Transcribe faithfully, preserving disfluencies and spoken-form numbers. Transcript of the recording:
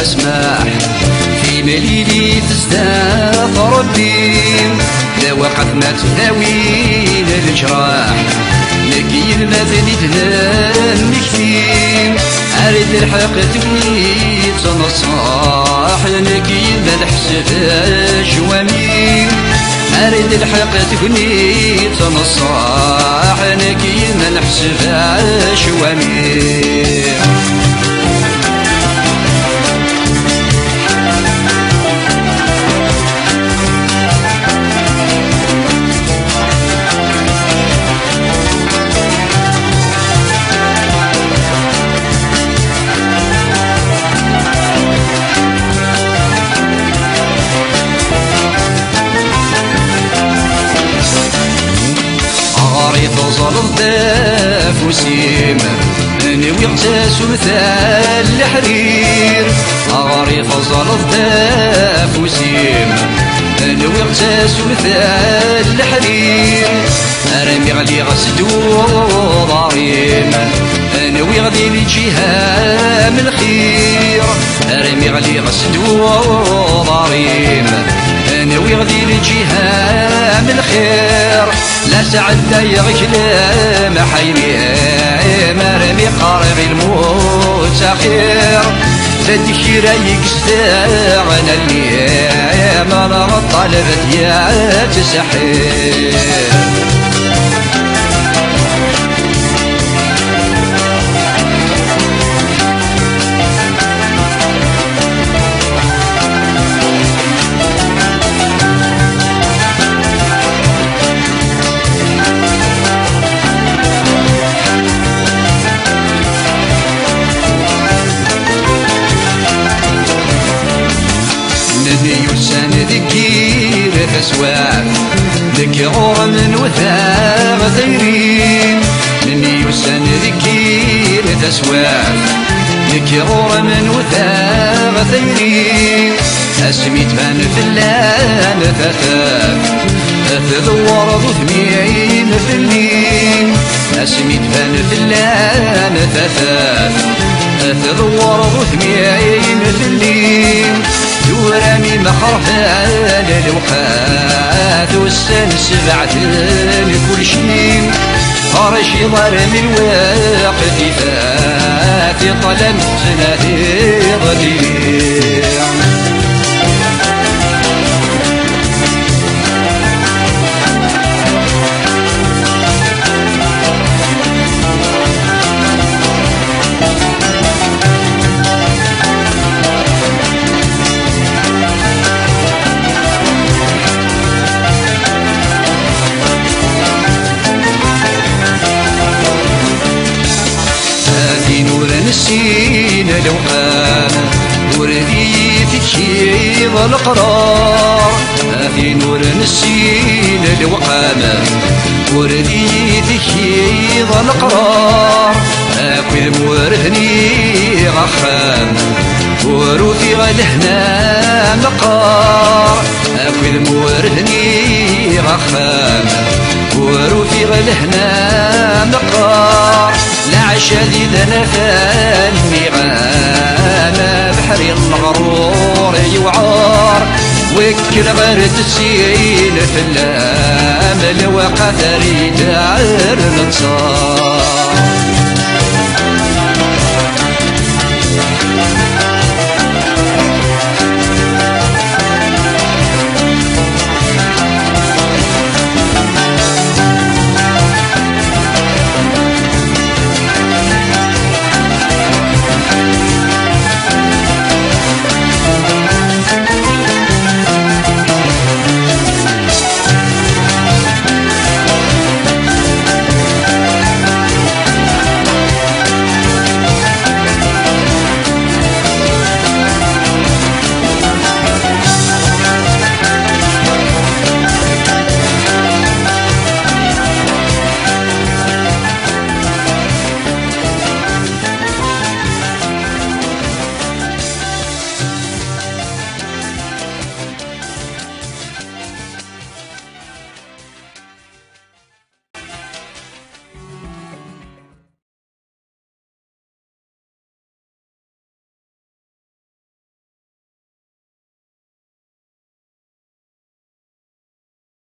اسماح في مليلي تزداد ربي لا وقت ما تداوين الجراح لكي المثل تنمكتين أريد الحق تبني تنصاح لكي الحسد شوامين أريد الحق تبني تنصاح لكي الحسد شوامين توصل الضيف وسيم أنا ويغتاس مثال الحرير أغاري توصل الضيف وسيم أنا ويغتاس مثال الحرير أرمي غلي غسدو ضريم أنا ويغدي لجهة من الخير أرمي غلي غسدو ضريم أنا ويغدي لجهة من الخير لا سعد يغكلم حيمي مرمي قارغ الموت أخير فالذكرى يكستغنى اللي ما طلبت يا تسحير يوسان ذكير فسواف ذكر من وثاق ثيرين مني يوسان ذكير فسواف ذكر من وثاق ثيرين اسمي تبان فلان ثثاف تدور ذو ثميعين فلين اسمي تبان فلان ثثاف تدور ذو ثميعين فلين دوراني مخرفان الوقات والسن سبعتين كل شيء خرج ضر من وقت فات طلب سنتي ضليع نسين الوقام وردي تكيض القرار في نور نسين الوقام وردي تكيض القرار أكل مورثني غخام وروثي غلهنا مقار أكل مورثني غخام وروثي غلهنا مقار العشادي ذا فاني غانا بحري الغرور يوعار وكل غير تسيل في اللام الوقت ريدار نتصار